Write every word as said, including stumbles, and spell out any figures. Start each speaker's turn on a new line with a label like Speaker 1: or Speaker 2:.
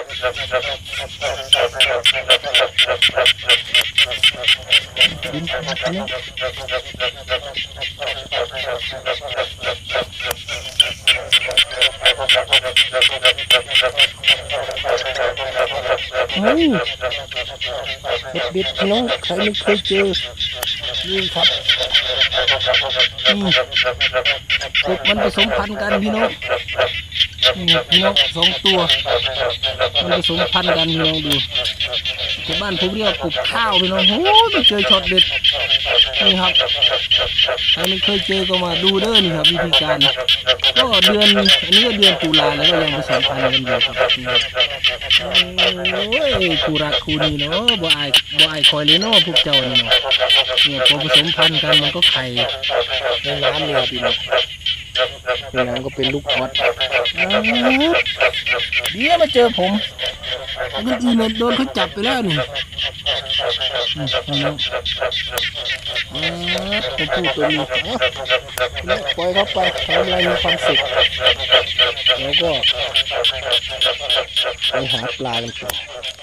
Speaker 1: บินอันนี้เฮ้ยเด็ดเด็ดพี่น้องใครไม่เคยเจอนี่ครับนี่กบมันผสมพันธุ์กันพี่น้องนี่พี่น้องสองตัวมันผสมพันธุ์กันพี่น้องดูที่บ้านผมเรียกกบข้าวพี่น้องโอ้ยไม่เคยช็อตเด็ดนี่ครับใครไม่เคยเจอก็มาดูเด้อนี่ครับวิธีการก็เดือนอันนี้ก็เดือนตุลาแล้วก็ยังผสมพันธุ์กันอยู่ครับโอ้ยคู่รักคู่นี้เนาะบ่อายบ่อายคอยเลยเนาะพวกเจ้านี่เนาะเนี่ยพอผสมพันธุ์กันมันก็ไข่ในน้ำเลยพี่น้องในน้ำก็เป็นลูกพอดเดี๋ยวมาเจอผมคนอื่นโดนเขาจับไปแล้วนี่น้องตัวผู้ตัวนี้ปล่อยเขาไปทำอะไรมีความสุขแล้วก็ไปหาปลากันต่อ